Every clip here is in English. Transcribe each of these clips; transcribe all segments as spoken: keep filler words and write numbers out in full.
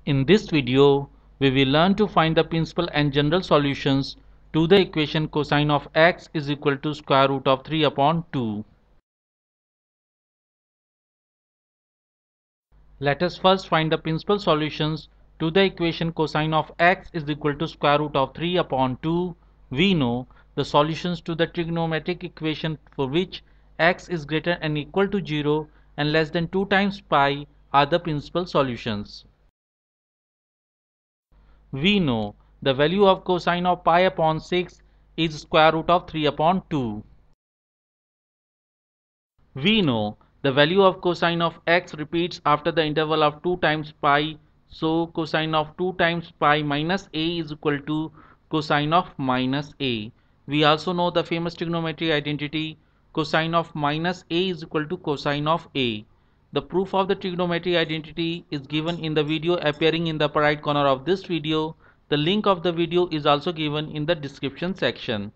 In this video, we will learn to find the principal and general solutions to the equation cosine of x is equal to square root of three upon two. Let us first find the principal solutions to the equation cosine of x is equal to square root of three upon two. We know the solutions to the trigonometric equation for which x is greater than or equal to zero and less than two times pi are the principal solutions. We know the value of cosine of pi upon six is square root of three upon two. We know the value of cosine of x repeats after the interval of two times pi, so cosine of two times pi minus a is equal to cosine of minus a. We also know the famous trigonometry identity cosine of minus a is equal to cosine of a. The proof of the trigonometry identity is given in the video appearing in the upper right corner of this video. The link of the video is also given in the description section.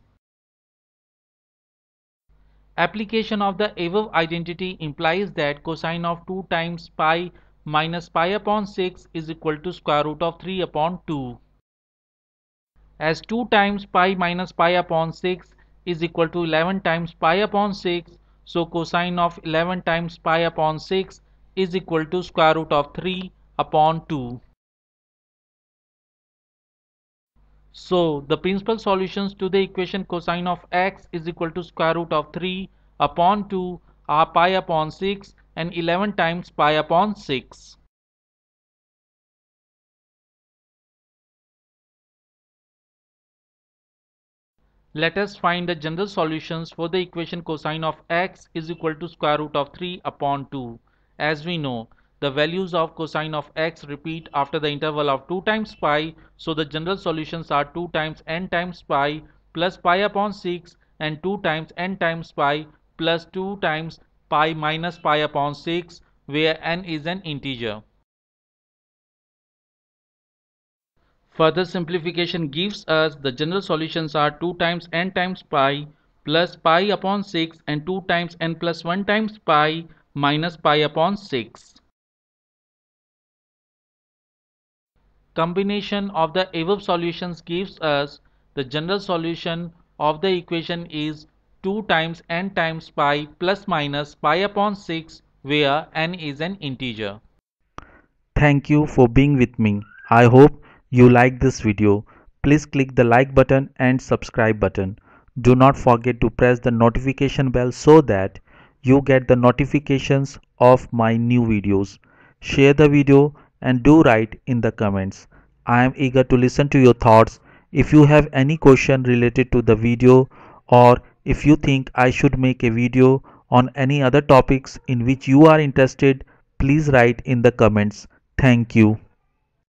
Application of the above identity implies that cosine of two times pi minus pi upon six is equal to square root of three upon two. As two times pi minus pi upon six is equal to eleven times pi upon six, so cosine of eleven times pi upon six is equal to square root of three upon two. So the principal solutions to the equation cosine of x is equal to square root of three upon two are pi upon six and eleven times pi upon six. Let us find the general solutions for the equation cosine of x is equal to square root of three upon two. As we know, the values of cosine of x repeat after the interval of two times pi, so the general solutions are two times n times pi plus pi upon six and two times n times pi plus two times pi minus pi upon six, where n is an integer. Further simplification gives us the general solutions are two times n times pi plus pi upon six and two times n plus one times pi minus pi upon six. Combination of the above solutions gives us the general solution of the equation is two times n times pi plus minus pi upon six, where n is an integer. Thank you for being with me. I hope you like this video. Please click the like button and subscribe button. Do not forget to press the notification bell so that you get the notifications of my new videos. Share the video and do write in the comments. I am eager to listen to your thoughts. If you have any question related to the video, or if you think I should make a video on any other topics in which you are interested, please write in the comments. Thank you.